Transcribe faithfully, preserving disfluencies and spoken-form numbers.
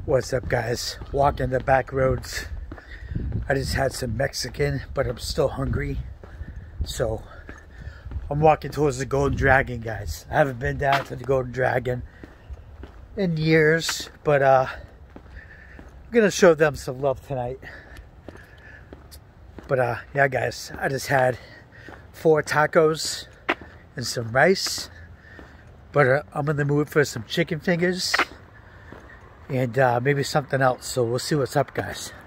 What's up, guys? Walking the back roads. I just had some Mexican, but I'm still hungry. So I'm walking towards the Golden Dragon, guys. I haven't been down to the Golden Dragon in years, but uh, I'm gonna show them some love tonight. But uh, yeah, guys, I just had four tacos and some rice. But uh, I'm in the mood for some chicken fingers and uh, maybe something else. So we'll see what's up, guys.